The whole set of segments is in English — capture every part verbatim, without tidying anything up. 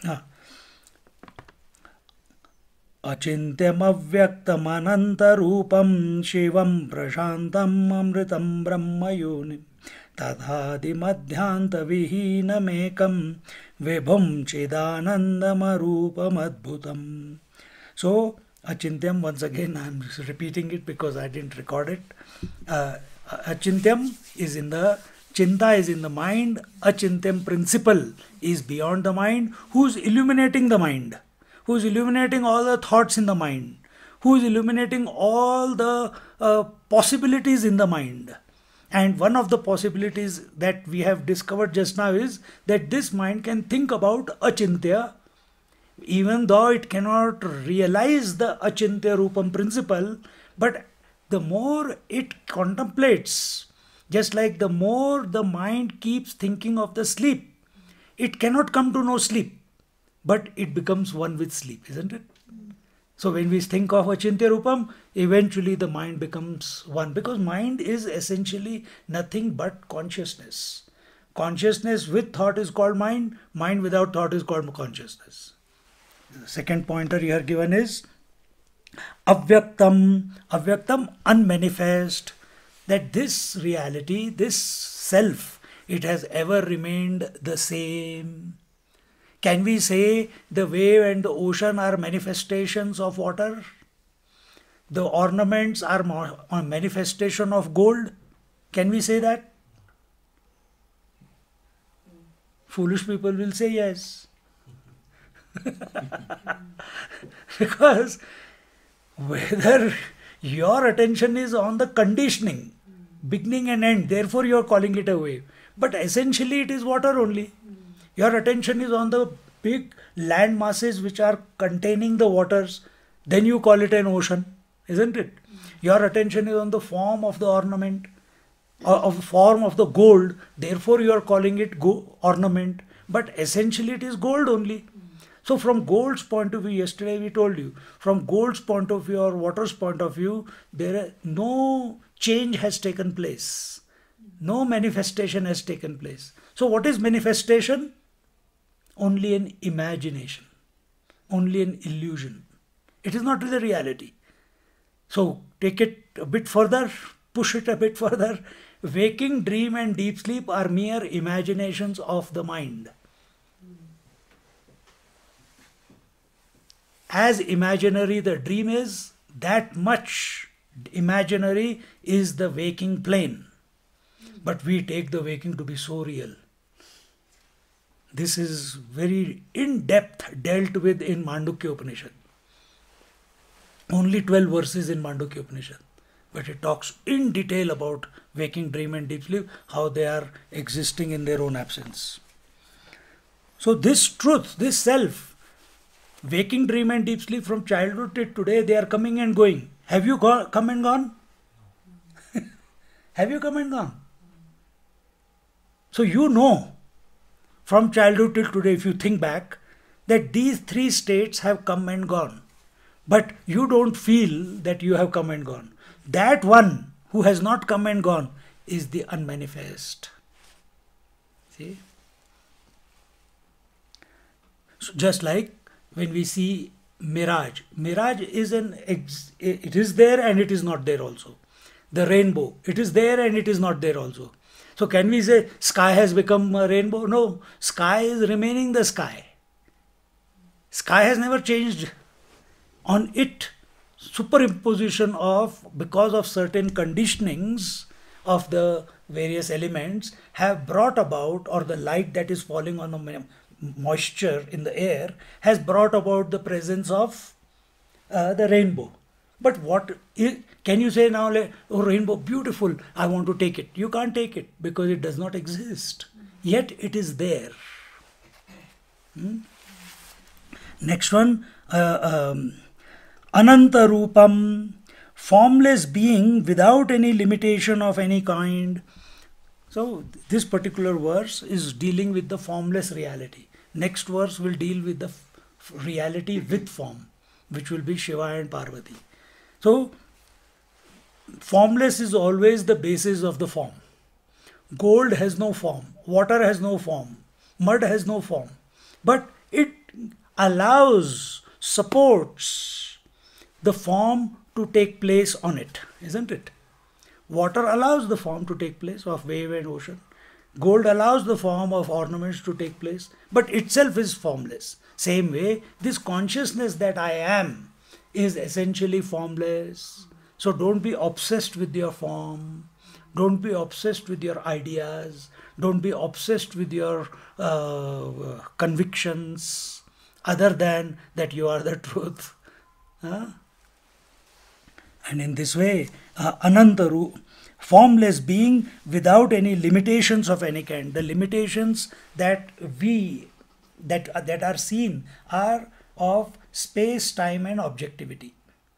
Ah. अचिन्त्यमव्यक्तमनन्तरूपं शिवं प्रशान्तम् अमृतं ब्रह्मयोनिं तथादिमध्यान्तविहीनमेकं विभुं चिदानन्दमरूपमद्भुतम्. So, Achintyam, once again, I am repeating it because I didn't record it. Uh, Achintyam is in the, Chinta is in the mind, Achintyam principle is beyond the mind, who is illuminating the mind, who is illuminating all the thoughts in the mind, who is illuminating all the uh, possibilities in the mind. And one of the possibilities that we have discovered just now is that this mind can think about Achintya, even though it cannot realize the Achintya Rupam principle, but the more it contemplates, just like the more the mind keeps thinking of the sleep, it cannot come to know sleep, but it becomes one with sleep, isn't it? So when we think of Achintya Rupam, eventually the mind becomes one, because mind is essentially nothing but consciousness. Consciousness with thought is called mind, mind without thought is called consciousness. The second pointer here given is Avyaktam, Avyaktam, unmanifest, that this reality, this self, it has ever remained the same. Can we say the wave and the ocean are manifestations of water? The ornaments are a manifestation of gold? Can we say that? Foolish people will say yes. Because whether your attention is on the conditioning, beginning and end, therefore you are calling it a wave. But essentially it is water only. Your attention is on the big land masses which are containing the waters, then you call it an ocean, isn't it? Your attention is on the form of the ornament, or of the form of the gold, therefore you are calling it go ornament, but essentially it is gold only. So from gold's point of view, yesterday we told you, from gold's point of view or water's point of view, there no change has taken place. No manifestation has taken place. So what is manifestation? Only an imagination, only an illusion. It is not the reality. So take it a bit further, push it a bit further. Waking, dream and deep sleep are mere imaginations of the mind. As imaginary the dream is, that much imaginary is the waking plane. But we take the waking to be so real. This is very in-depth dealt with in Mandukya Upanishad. Only twelve verses in Mandukya Upanishad. But it talks in detail about waking, dream and deep sleep, how they are existing in their own absence. So this truth, this self, waking, dream and deep sleep from childhood till today, they are coming and going. Have you go- come and gone? Have you come and gone? So you know, from childhood till today, if you think back, that these three states have come and gone. But you don't feel that you have come and gone. That one who has not come and gone is the unmanifest. See? So just like when we see mirage. Mirage is an, ex- it is there and it is not there also. The rainbow, it is there and it is not there also. So can we say sky has become a rainbow? No, sky is remaining the sky. Sky has never changed. On it, superimposition of, because of certain conditionings of the various elements have brought about, or the light that is falling on the moisture in the air has brought about the presence of uh, the rainbow. But what is, can you say now, like, oh, rainbow, beautiful, I want to take it. You can't take it because it does not exist. Yet it is there. Hmm? Next one, uh, um, Ananta Rupam, formless being without any limitation of any kind. So this particular verse is dealing with the formless reality. Next verse will deal with the reality with form, which will be Shiva and Parvati. So formless is always the basis of the form. Gold has no form, water has no form, mud has no form, but it allows, supports the form to take place on it, isn't it? Water allows the form to take place of wave and ocean. Gold allows the form of ornaments to take place, but itself is formless. Same way, this consciousness that I am is essentially formless. So don't be obsessed with your form. Don't be obsessed with your ideas. Don't be obsessed with your uh, convictions other than that you are the truth. Huh? And in this way, uh, Anantaru, formless being without any limitations of any kind. The limitations that we, that, uh, that are seen are of space, time and objectivity.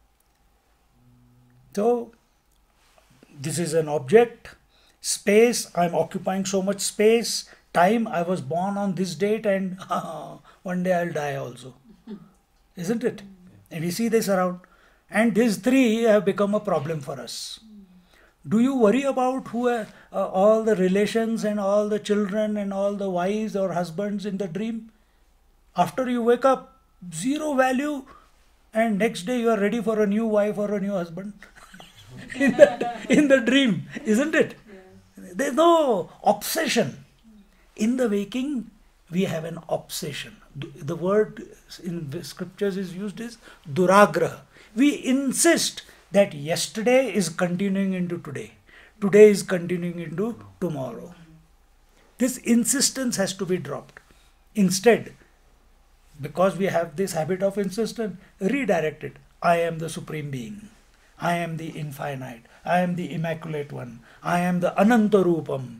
So, this is an object, space, I am occupying so much space, time, I was born on this date and uh, one day I'll die also. Isn't it? And we see this around. And these three have become a problem for us. Do you worry about who uh, uh, all the relations and all the children and all the wives or husbands in the dream? After you wake up, zero value, and next day you are ready for a new wife or a new husband in, the, in the dream, isn't it? Yeah. There's no obsession. In the waking, we have an obsession. The word in the scriptures is used as duragraha. We insist that yesterday is continuing into today. Today is continuing into tomorrow. This insistence has to be dropped. Instead, because we have this habit of insistence, redirect it. I am the Supreme Being. I am the Infinite. I am the Immaculate One. I am the Anantarupam.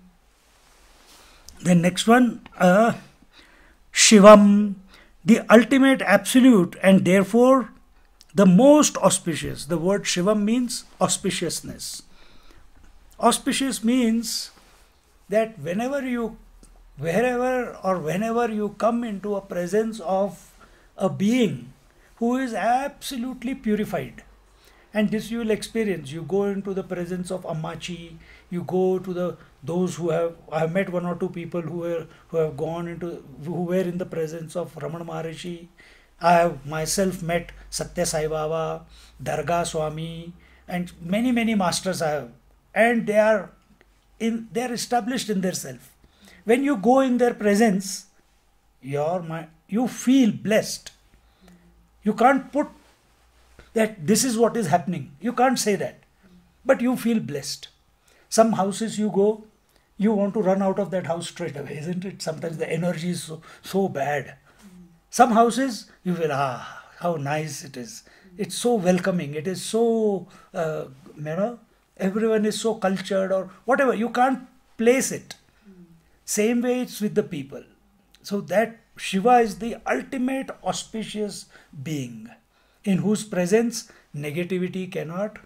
The next one, uh, Shivam, the ultimate absolute and therefore the most auspicious. The word Shivam means auspiciousness. Auspicious means that whenever you, wherever or whenever you come into a presence of a being who is absolutely purified, and this you will experience. You go into the presence of Ammachi, you go to the those who have, I have met one or two people who were who have gone into, who were in the presence of Ramana Maharishi. I have myself met Satya Sai Baba, Darga Swami, and many many masters I have, and they are in they are established in their self. When you go in their presence, your mind, you feel blessed. You can't put that this is what is happening. You can't say that, but you feel blessed. Some houses you go, you want to run out of that house straight away, isn't it? Sometimes the energy is so, so bad. Some houses you feel, ah, how nice it is. It's so welcoming. It is so, uh, you know, everyone is so cultured or whatever. You can't place it. Same way it's with the people. So that Shiva is the ultimate auspicious being in whose presence negativity cannot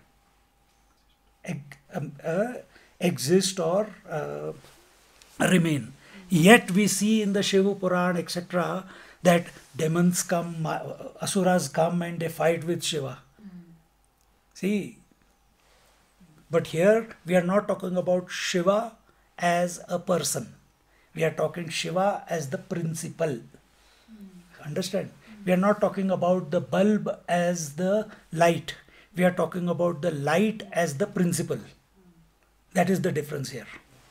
um, uh, exist or uh, remain. Yet we see in the Shiva Puran, et cetera, that demons come, asuras come and they fight with Shiva. Mm. See, but here we are not talking about Shiva as a person. We are talking Shiva as the principle. Mm. Understand? Mm. We are not talking about the bulb as the light. We are talking about the light as the principle. Mm. That is the difference here.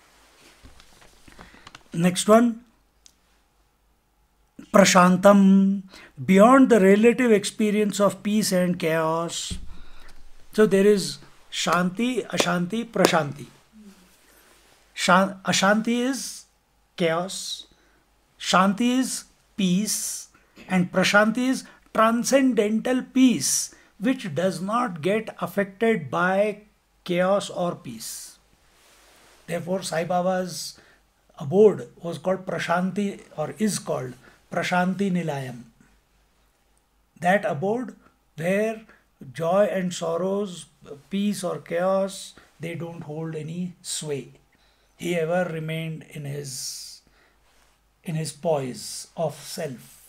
Next one. Prashantam, beyond the relative experience of peace and chaos. So there is Shanti, Ashanti, Prashanti. Ashanti is chaos, Shanti is peace, and Prashanti is transcendental peace, which does not get affected by chaos or peace. Therefore, Sai Baba's abode was called Prashanti, or is called Prashanti Nilayam. That abode where joy and sorrows, peace or chaos, they don't hold any sway. He ever remained in his, in his poise of self.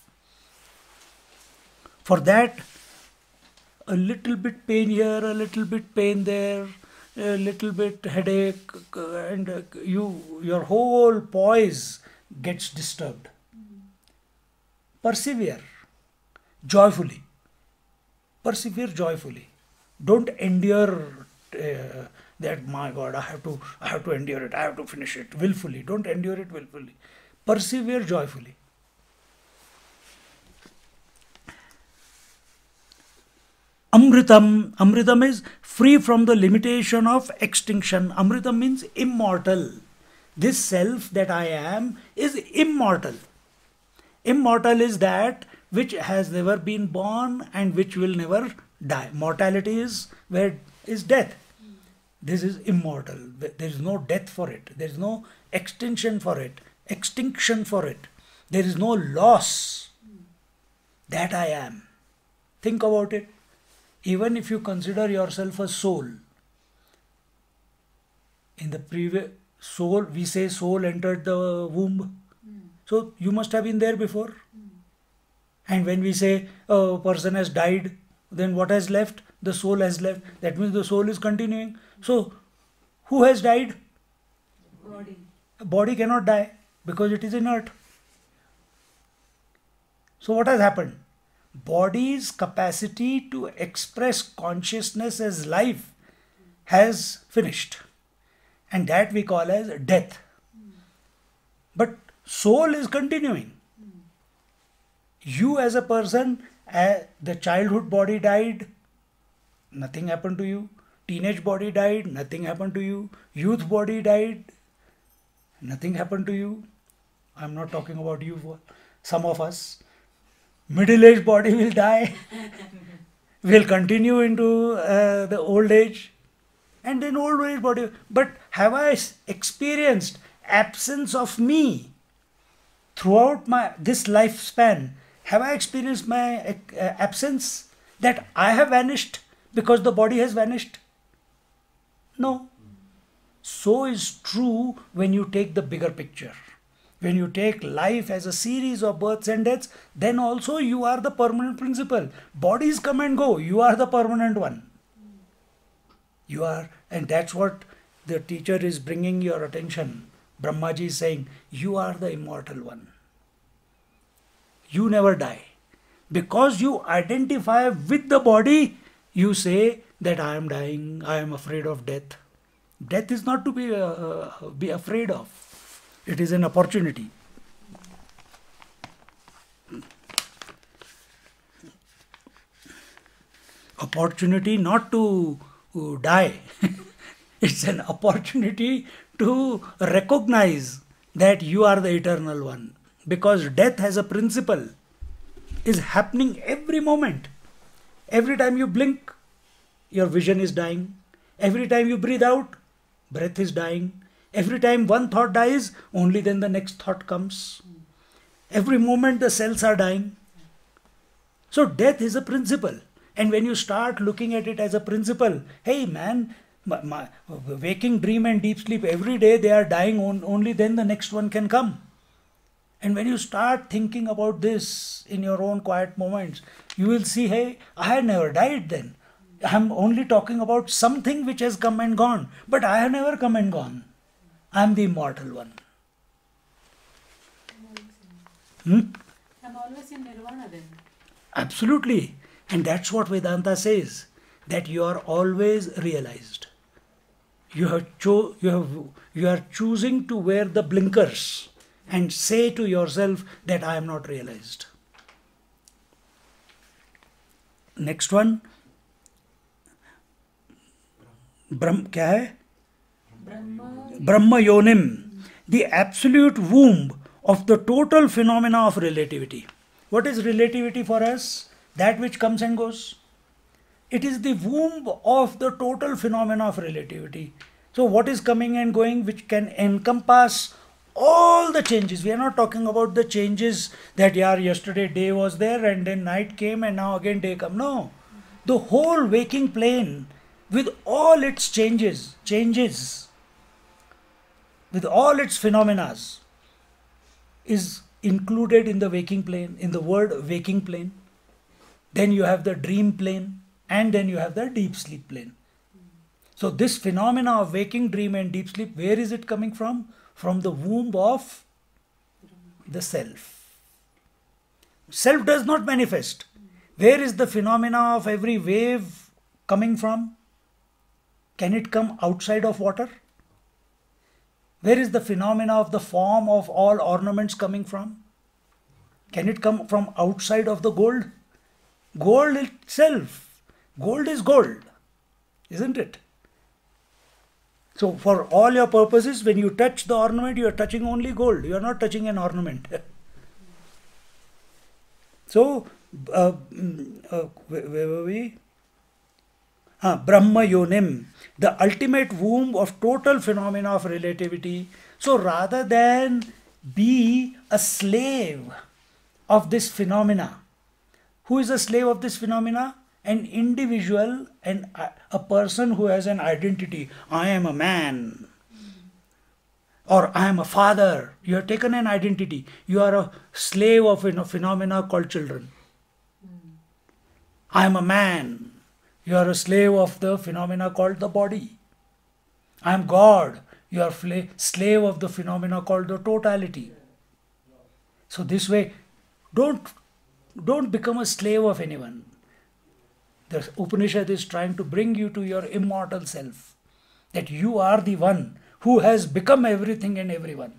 For that, a little bit pain here, a little bit pain there, a little bit headache, and you, your whole poise gets disturbed. persevere joyfully. Persevere joyfully. Don't endure uh, that, my God, I have to, I have to endure it, I have to finish it willfully. Don't endure it willfully. Persevere joyfully. Amritam. Amritam is free from the limitation of extinction. Amritam means immortal. This self that I am is immortal. Immortal is that which has never been born and which will never die. Mortality is where is death. This is immortal. There is no death for it. There is no extinction for it. Extinction for it. There is no loss. That I am. Think about it. Even if you consider yourself a soul, in the previous soul, we say soul entered the womb. Mm. So you must have been there before. Mm. And when we say a person has died, then what has left? The soul has left. That means the soul is continuing. So who has died? Body. A body cannot die because it is inert. So what has happened? Body's capacity to express consciousness as life has finished, and that we call as death. Mm. But soul is continuing. Mm. You as a person, uh, the childhood body died, nothing happened to you. Teenage body died, nothing happened to you. Youth body died, nothing happened to you. I'm not talking about you, some of us. Middle-aged body will die, will continue into uh, the old age, and then old age body. But have I experienced absence of me throughout my this lifespan? Have I experienced my uh, absence, that I have vanished because the body has vanished? No. So is true when you take the bigger picture. When you take life as a series of births and deaths, then also you are the permanent principle. Bodies come and go. You are the permanent one. You are, and that's what the teacher is bringing your attention. Brahmaji is saying, you are the immortal one. You never die. Because you identify with the body, you say that I am dying, I am afraid of death. Death is not to be, uh, be afraid of. It is an opportunity. Opportunity not to die. It's an opportunity to recognize that you are the eternal one. Because death as a principle is happening every moment. Every time you blink, your vision is dying. Every time you breathe out, breath is dying. Every time one thought dies, only then the next thought comes. Every moment the cells are dying. So death is a principle. And when you start looking at it as a principle, hey man, my, my waking, dream and deep sleep, every day they are dying, on, only then the next one can come. And when you start thinking about this in your own quiet moments, you will see, hey, I have never died then. I am only talking about something which has come and gone. But I have never come and gone. I am the immortal one. Hmm? I'm always in nirvana then. Absolutely. And that's what Vedanta says, that you are always realized. You have cho- you have you are choosing to wear the blinkers and say to yourself that I am not realized. Next one. Brahm, क्या है? Brahma Yonim, the absolute womb of the total phenomena of relativity. What is relativity for us? That which comes and goes. It is the womb of the total phenomena of relativity. So what is coming and going which can encompass all the changes? We are not talking about the changes that yeah, yesterday day was there and then night came and now again day come. No. The whole waking plane with all its changes, changes, with all its phenomena is included in the waking plane, in the word waking plane. Then you have the dream plane and then you have the deep sleep plane. So this phenomena of waking, dream and deep sleep, where is it coming from? From the womb of the self. Self does not manifest. Where is the phenomena of every wave coming from? Can it come outside of water? Where is the phenomena of the form of all ornaments coming from? Can it come from outside of the gold? Gold itself. Gold is gold, isn't it? So for all your purposes, when you touch the ornament, you are touching only gold. You are not touching an ornament. So, uh, uh, where, where were we? Ah, Brahma Yonim, the ultimate womb of total phenomena of relativity. So rather than be a slave of this phenomena, who is a slave of this phenomena? An individual and a person who has an identity. I am a man. Or I am a father. You have taken an identity. You are a slave of a phenomena called children. I am a man. You are a slave of the phenomena called the body. I am God. You are a slave of the phenomena called the totality. So this way, don't, don't become a slave of anyone. The Upanishad is trying to bring you to your immortal self. That you are the one who has become everything and everyone.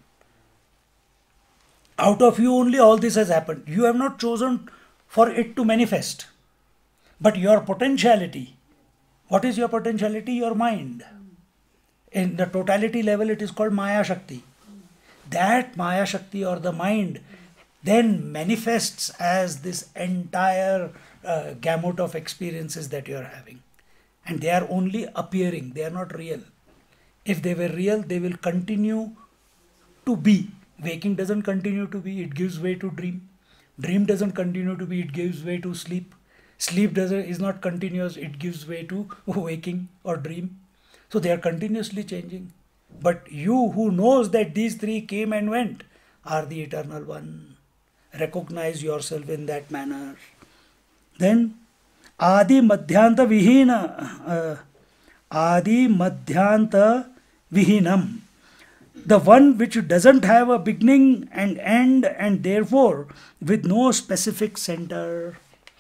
Out of you only all this has happened. You have not chosen for it to manifest. But your potentiality, what is your potentiality? Your mind. In the totality level, it is called Maya Shakti. That Maya Shakti or the mind then manifests as this entire uh, gamut of experiences that you are having. And they are only appearing, they are not real. If they were real, they will continue to be. Waking doesn't continue to be, it gives way to dream. Dream doesn't continue to be, it gives way to sleep. Sleep doesn't, is not continuous, it gives way to waking or dream. So they are continuously changing. But you who knows that these three came and went are the eternal one. Recognize yourself in that manner. Then, Adi Madhyanta Vihina, uh, Adi Madhyanta Vihinam, the one which doesn't have a beginning and end and therefore with no specific center.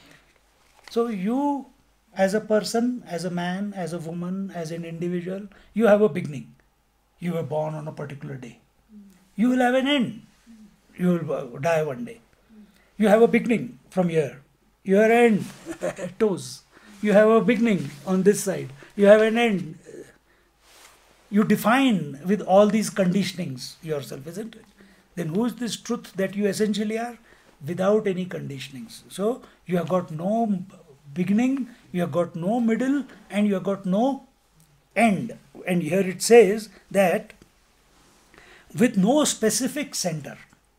So you as a person, as a man, as a woman, as an individual, you have a beginning. You were born on a particular day. You will have an end. You will die one day. You have a beginning from here. Your end, toes. You have a beginning on this side. You have an end. You define with all these conditionings yourself, isn't it? Then who is this truth that you essentially are? Without any conditionings. So you have got no beginning, you have got no middle, and you have got no end. And here it says that with no specific center.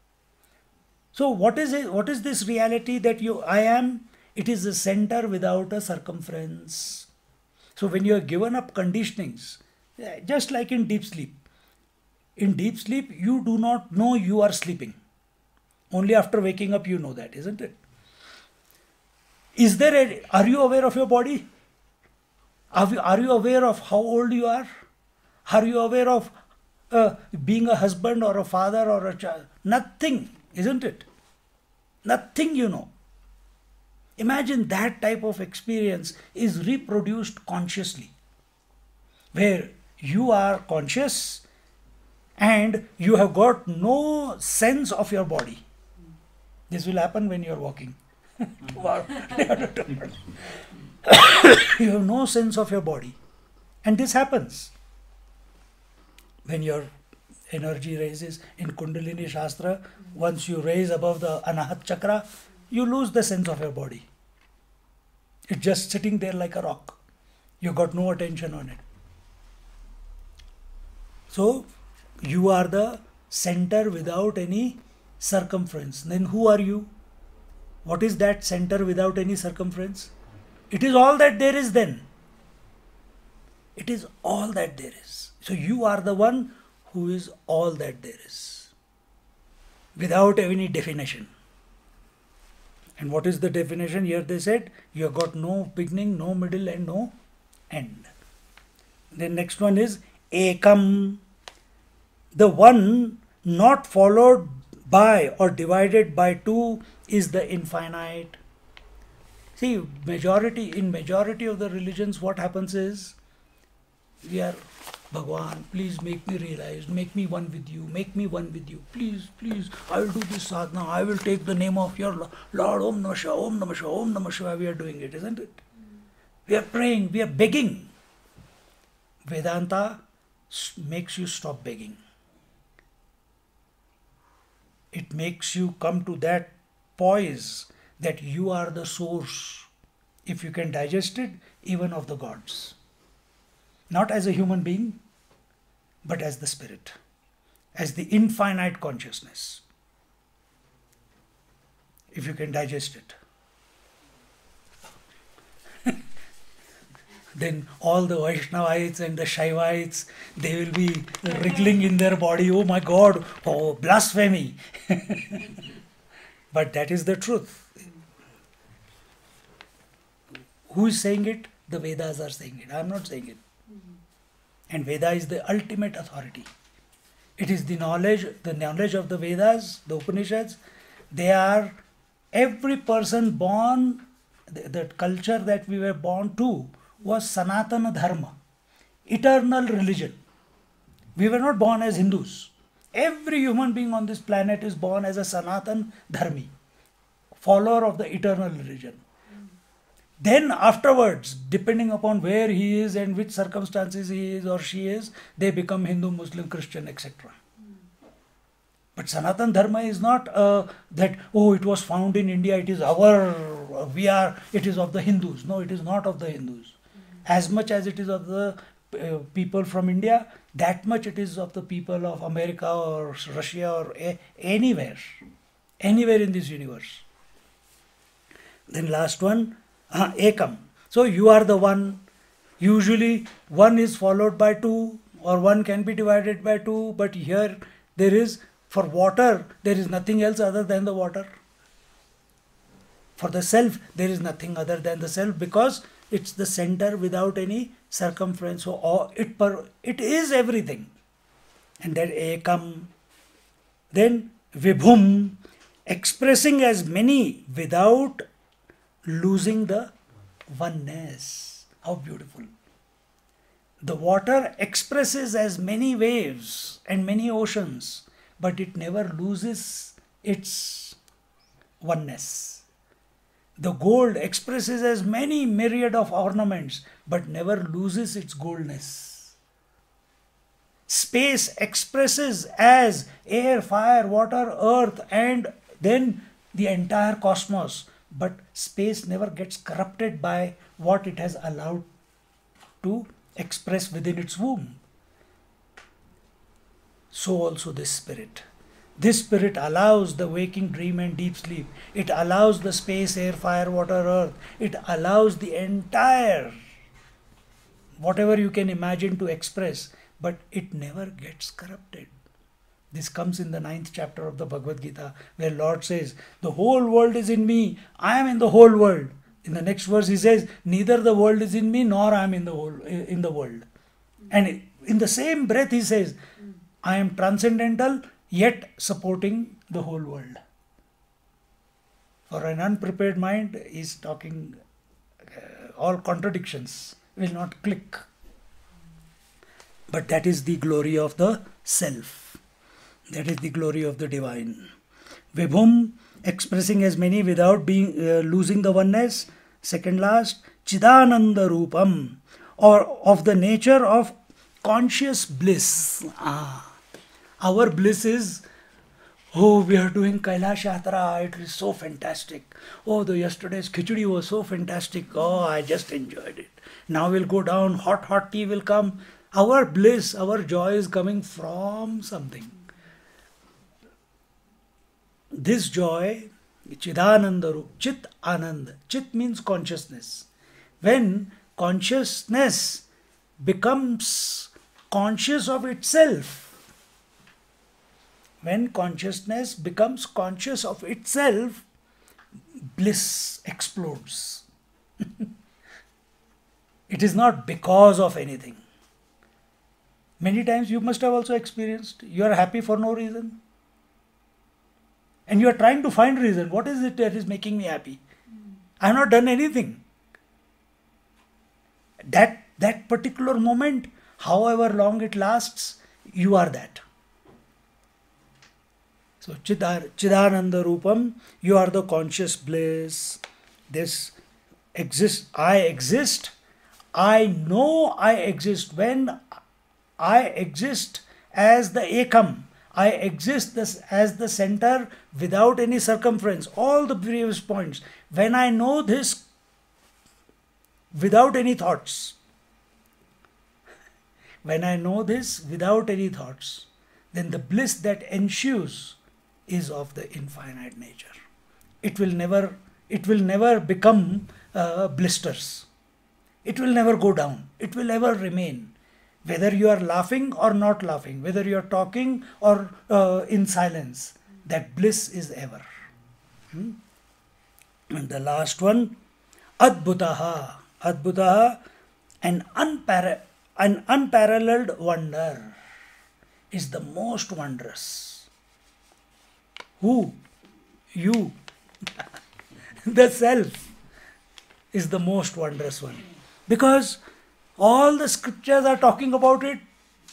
So what is it? What is this reality that you I am? It is a center without a circumference. So when you are given up conditionings, just like in deep sleep, in deep sleep you do not know you are sleeping. Only after waking up you know that, isn't it? Is there a, are you aware of your body? Are you, are you aware of how old you are? Are you aware of uh, being a husband or a father or a child? Nothing, isn't it? Nothing you know. Imagine that type of experience is reproduced consciously, where you are conscious and you have got no sense of your body. This will happen when you are walking. You have no sense of your body. And this happens when your energy raises in Kundalini Shastra. Once you raise above the Anahat Chakra, you lose the sense of your body. It's just sitting there like a rock. You got no attention on it. So you are the center without any circumference. Then who are you? What is that center without any circumference? It is all that there is then. It is all that there is. So you are the one who is all that there is, without any definition. And what is the definition? Here they said, you have got no beginning, no middle and no end. The next one is Ekam, the one not followed by or divided by two is the infinite. See, majority in majority of the religions, what happens is we are Bhagwan, please make me realize, make me one with you, make me one with you. Please, please, I will do this sadhana, I will take the name of your Lord, Om Namah Shivaya, Om Namah Shivaya, Om Namah Shivaya. We are doing it, isn't it? We are praying, we are begging. Vedanta makes you stop begging. It makes you come to that poise that you are the source, if you can digest it, even of the gods. Not as a human being, but as the spirit, as the infinite consciousness, if you can digest it. Then all the Vaishnavites and the Shaivites, they will be wriggling in their body, oh my God, oh blasphemy. But that is the truth. Who is saying it? The Vedas are saying it. I am not saying it. And Veda is the ultimate authority. It is the knowledge, the knowledge of the Vedas, the Upanishads. They are, every person born, the, the culture that we were born to was Sanatana Dharma, eternal religion. We were not born as Hindus. Every human being on this planet is born as a Sanatan Dharmi, follower of the eternal religion. Then afterwards, depending upon where he is and which circumstances he is or she is, they become Hindu, Muslim, Christian, et cetera. But Sanatan Dharma is not uh, that, oh, it was found in India, it is our, we are, it is of the Hindus. No, it is not of the Hindus. As much as it is of the uh, people from India, that much it is of the people of America or Russia or a- anywhere, anywhere in this universe. Then last one, uh, Ekam. So you are the one. Usually one is followed by two, or one can be divided by two, but here there is, for water, there is nothing else other than the water. For the self, there is nothing other than the self, because it's the center without any circumference. So all, it, per, it is everything. And then Ekam. Then Vibhum, expressing as many without losing the oneness. How beautiful. The water expresses as many waves and many oceans, but it never loses its oneness. The gold expresses as many myriad of ornaments, but never loses its goldness. Space expresses as air, fire, water, earth, and then the entire cosmos, but space never gets corrupted by what it has allowed to express within its womb. So also this spirit. This spirit allows the waking dream and deep sleep. It allows the space, air, fire, water, earth. It allows the entire, whatever you can imagine, to express, but it never gets corrupted. This comes in the ninth chapter of the Bhagavad Gita, where Lord says, the whole world is in me, I am in the whole world. In the next verse he says, neither the world is in me, nor I am in the whole in the world. And in the same breath he says, I am transcendental, yet supporting the whole world. For an unprepared mind, he is talking, uh, all contradictions will not click. But that is the glory of the self. That is the glory of the divine. Vibhum, expressing as many without being uh, losing the oneness. Second last, Chidananda Rupam, or of the nature of conscious bliss. Ah. Our bliss is, oh, we are doing Kailash Yatra, it is so fantastic. Oh, the yesterday's khichdi was so fantastic. Oh, I just enjoyed it. Now we'll go down, hot, hot tea will come. Our bliss, our joy is coming from something. This joy, Chidananda Rup, Chit Anand. Chit means consciousness. When consciousness becomes conscious of itself, when consciousness becomes conscious of itself, bliss explodes. It is not because of anything. Many times you must have also experienced, you are happy for no reason. And you are trying to find reason. What is it that is making me happy? I have not done anything. That, that particular moment, however long it lasts, you are that. So, Chidar, Chidananda Rupam, you are the conscious bliss. This exists, I exist. I know I exist. When I exist as the Ekam, I exist this as the center without any circumference. All the previous points. When I know this without any thoughts, when I know this without any thoughts, then the bliss that ensues is of the infinite nature. It will never, it will never become uh, blisters. It will never go down. It will ever remain. Whether you are laughing or not laughing, whether you are talking or uh, in silence, that bliss is ever. Hmm? And the last one, Adbhutaha. Adbhutaha, an, unpar- an unparalleled wonder, is the most wondrous. Who? You. The self is the most wondrous one. Because all the scriptures are talking about it,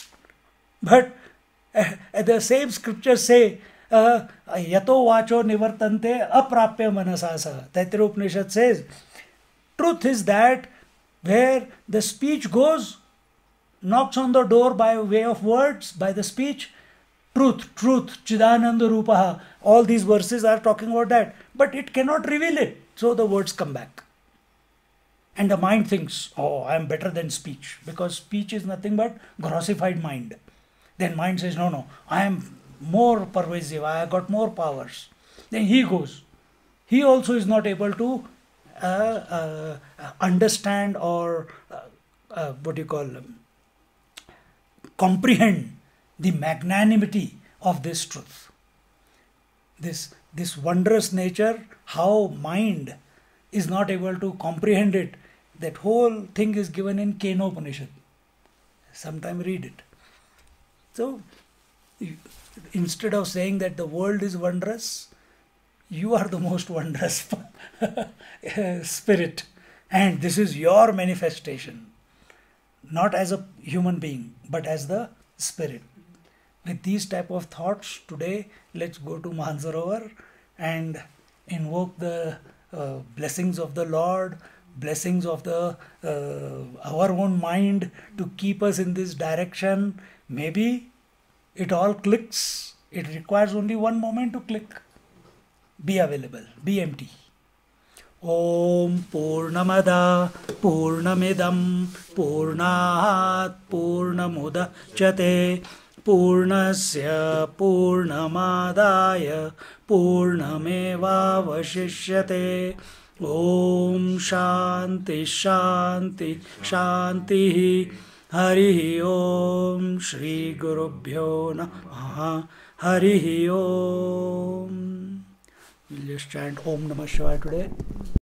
but uh, the same scriptures say, uh, Yato vacho nivartante aprapya manasasa. Taittiriya Upanishad says, truth is that where the speech goes, knocks on the door by way of words, by the speech, truth, truth, Chidananda Rupaha. All these verses are talking about that, but it cannot reveal it. So the words come back. And the mind thinks, oh, I am better than speech, because speech is nothing but grossified mind. Then mind says, no, no, I am more pervasive, I have got more powers. Then he goes. He also is not able to uh, uh, understand or uh, uh, what do you call them? comprehend the magnanimity of this truth. This, this wondrous nature, how mind is not able to comprehend it. That whole thing is given in Kenopanishad. Sometime read it. So, instead of saying that the world is wondrous, you are the most wondrous spirit. And this is your manifestation. Not as a human being, but as the spirit. With these type of thoughts, today, let's go to Mansarovar and invoke the uh, blessings of the Lord, blessings of the uh, our own mind to keep us in this direction. Maybe it all clicks. It requires only one moment to click. Be available. Be empty. Om Purnamada Purnamidam Purnahat Purnamudachyate Purnasya Purnamadaya Purnameva Vashishyate. Om Shanti Shanti Shanti. Hari Om Shri Gurubhyo Namaha. Hari Om. We'll just chant Om Namah Shivaya today.